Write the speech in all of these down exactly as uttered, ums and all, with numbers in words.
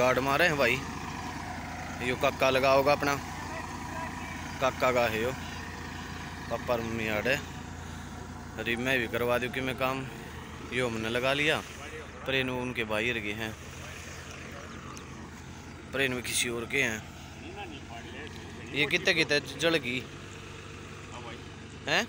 Guard मारे हैं भाई। यो काका लगा होगा अपना, काका का है यो। पापा और मम्मी आड़े अरे मैं भी करवा दूँ कि मैं काम, यो हमने लगा लिया। प्रेन उनके भाई रगे हैं, प्रेन में किसी और के हैं। ये कितने कितने जड़ गई हैं?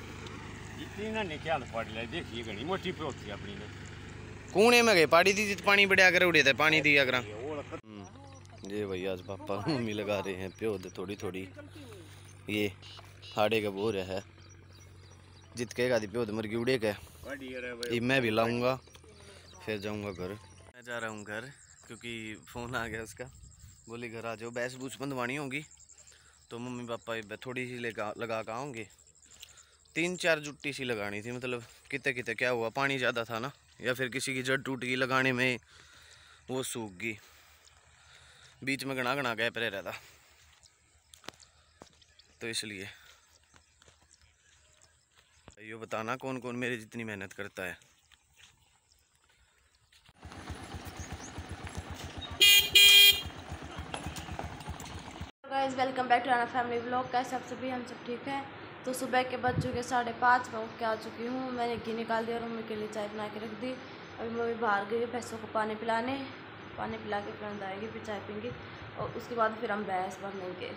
कूने में गए पाड़ी दी पानी बढ़िया कर उड़े थे, पानी दिया करा। ये भैया आज पापा मम्मी लगा रहे हैं प्योद थोड़ी थोड़ी। ये हाड़े का बोर है, जित के गादी प्योद मर गई उड़े के। ये मैं भी लाऊंगा फिर जाऊंगा घर। मैं जा रहा हूँ घर क्योंकि फ़ोन आ गया उसका, बोली घर आ जाओ, भैंस भूस बंधवानी होगी। तो मम्मी पापा थोड़ी सी लगा लगा के आओगे। तीन चार जुट्टी सी लगानी थी, मतलब कितने कितने क्या हुआ, पानी ज़्यादा था ना, या फिर किसी की जड़ टूट गई लगाने में, वो सूख गई। बीच में घना घना गैप रह रहा था, तो इसलिए ये बताना कौन कौन मेरी जितनी मेहनत करता है। Guys welcome back to our family vlog. कैसे आप सभी? हम सब ठीक हैं। तो सुबह के बज चुके साढ़े पाँच, मैं उठ के आ चुकी हूँ। मैंने घी निकाल दिया और मम्मी के लिए चाय बना के रख दी। अभी मम्मी बाहर गई भैंसों को पानी पिलाने, पानी पिला के फिर अंदर आएंगे, फिर चाय पीएंगे और उसके बाद फिर हम भैंस बांधेंगे।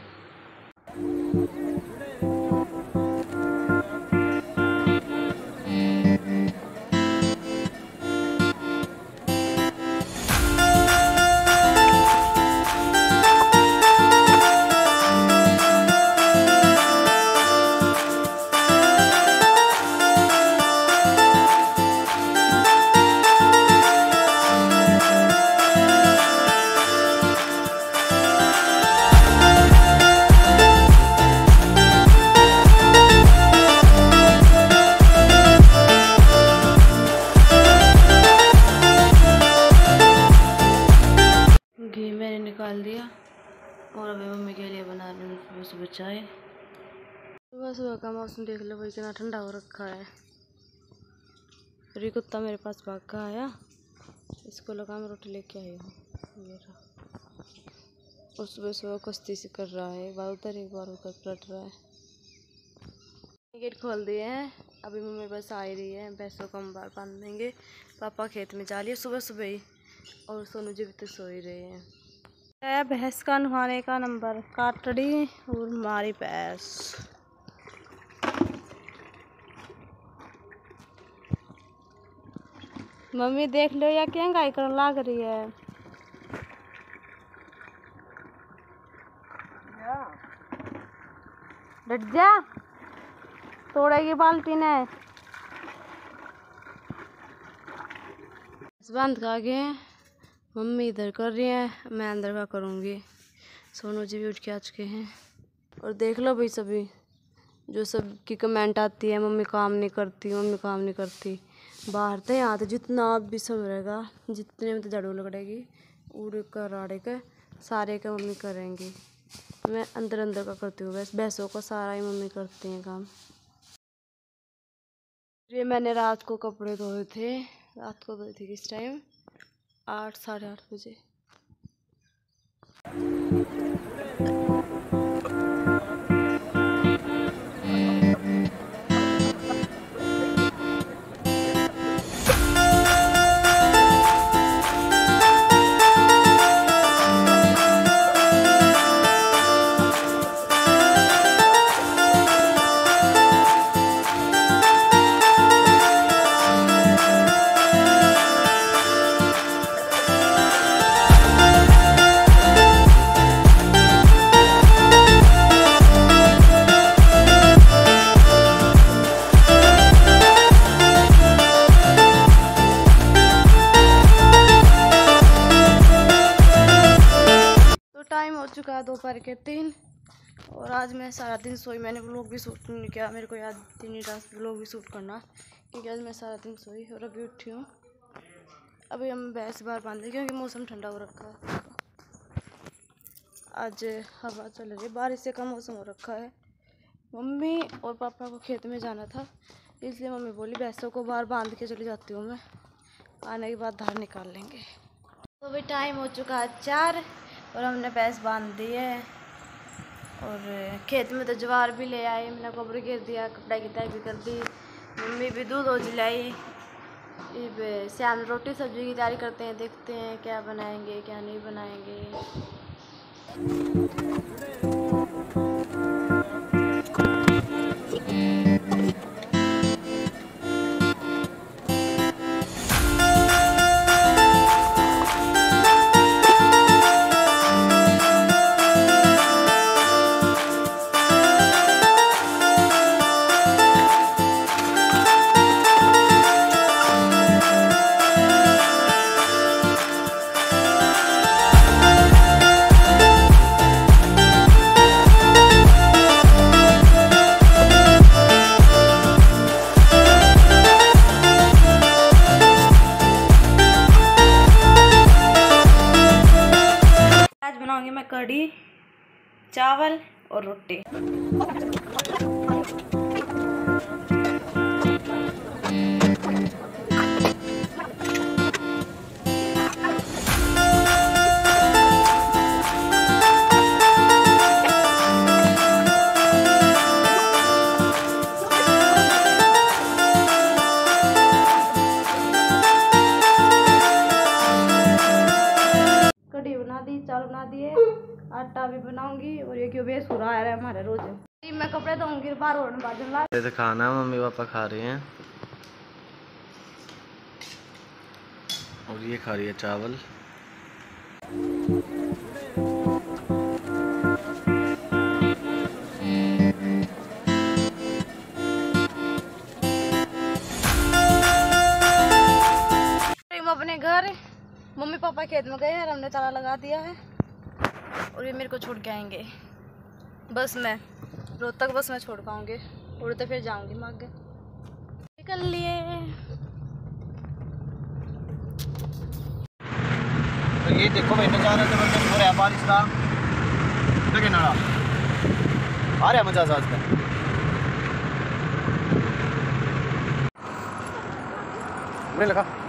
घी मैंने निकाल दिया और अभी मम्मी के लिए बना रही हूँ सुबह सुबह चाय। सुबह सुबह का मौसम देख लो भाई, कितना ठंडा हो रखा है। फिर कुत्ता मेरे पास भाग का आया, इसको लगा मैं रोटी लेके आई हूँ। और सुबह सुबह कुश्ती से कर रहा है, एक बार उधर एक बार उधर पलट रहा है। गेट खोल दिए हैं, अभी मम्मी बस आ ही रही है। भैंसों को हम बाहर बांध देंगे। पापा खेत में जा लिए सुबह सुबह ही, और सोनू जी भी तो सो ही रहे हैं। भैंस का नहाने का नंबर काटड़ी और हमारी भैंस। मम्मी देख लो या क्या गाय कर लाग रही है। डट जा, तोड़ेगी बाल्टी ने। बंद का आगे मम्मी इधर कर रही है, मैं अंदर का करूँगी। सोनू जी भी उठ के आ चुके हैं। और देख लो भाई सभी जो सब की कमेंट आती है, मम्मी काम नहीं करती, मम्मी काम नहीं करती। बाहर तो यहाँ तो जितना आप भी सब रहेगा, जितने में तो झाड़ू लगड़ेगी उड़ कर आड़े के सारे का मम्मी करेंगी। मैं अंदर अंदर का करती हूँ, बस भैंसों को सारा ही मम्मी करती हैं काम। ये मैंने रात को कपड़े धोए थे, रात को धोए थे किस टाइम, आठ साढ़े आठ बजे। टाइम हो चुका है दोपहर के तीन, और आज मैं सारा दिन सोई। मैंने व्लॉग भी शूट नहीं किया, मेरे को याद ही नहीं रहा व्लॉग भी शूट करना, क्योंकि आज मैं सारा दिन सोई और अभी उठी हूँ। अभी हम भैंस बाहर बांधे क्योंकि मौसम ठंडा हो रखा है। आज हवा चल रही है, बारिश का मौसम हो रखा है। मम्मी और पापा को खेत में जाना था, इसलिए मम्मी बोली भैंसों को बाहर बांध के चली जाती हूँ मैं, आने के बाद धार निकाल लेंगे। तो भी टाइम हो चुका है चार और हमने भैंस बांध दी है और खेत में तो ज्वार भी ले आए, मैंने गोबर गिर दिया, कपड़ा की तय भी कर दी, मम्मी भी दूध हो जलाई। अब शाम रोटी सब्जी की तैयारी करते हैं, देखते हैं क्या बनाएंगे क्या नहीं बनाएंगे। बनाऊंगी मैं कढ़ी चावल और रोटी। कढ़ी बना दी, चावल बना दिए, आटा भी बनाऊंगी और ये क्यों बेस हो रहा है हमारे रोज। मैं कपड़े धोऊंगी बाहर और बाजू ला। ये तो खाना मम्मी पापा खा रहे हैं और ये खा रही है चावल। अपने घर मम्मी पापा खेत में गए हैं, हमने ताला लगा दिया है और ये मेरे को छोड़ के आएंगे बस में, रोहतक बस में छोड़ पाऊंगी, उड़ते फिर जाऊंगी मैं आगे। निकल लिए। तो ये देखो भाई नज़ारा जबरदस्त हो रहा है बारिश का, देखे नारा आ रहा है मजा आज का। लगा